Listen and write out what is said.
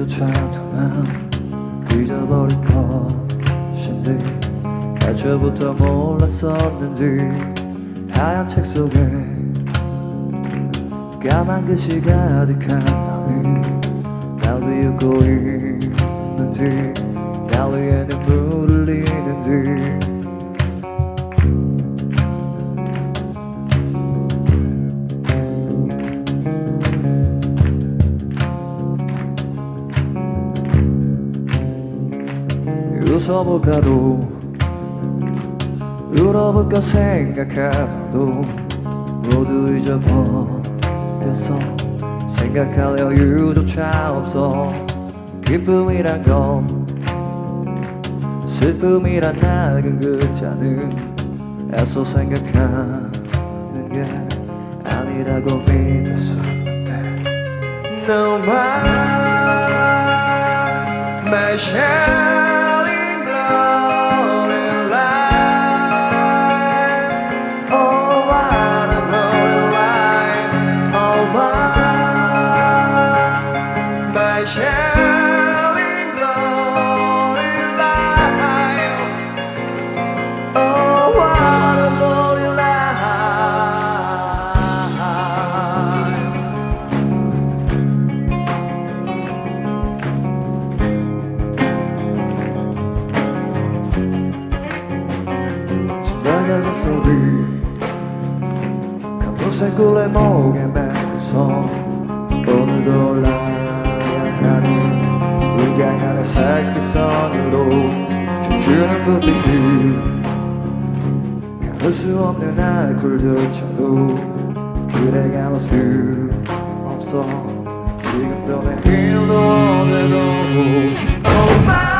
이유조차도 난 잊어버린 것인지 애초부터 몰랐었는지 하얀 책 속에 까만 글씨 가득한 나는 날 비웃고 있는지 날 위해 눈물을 흘리는지 웃어볼까도 울어볼까 생각해봐도 모두 잊어버렸어. 생각할 여유조차 없어. 기쁨이란 건 슬픔이란 낡은 글자는 애써 생각하는 게 아니라고 믿었었는데 너만 my shining glory light. Oh what a glory light. Oh my shining glory light. Oh what a glory light. 소리 검은색 꿀의 목에 매고서 오늘도 올라야 하는 울게 색빛선으로 춤추는 불빛이 가릴 수 없는 알코올조차도 그래 가릴 수 없어. 지금도 내 일도 오늘도 Oh my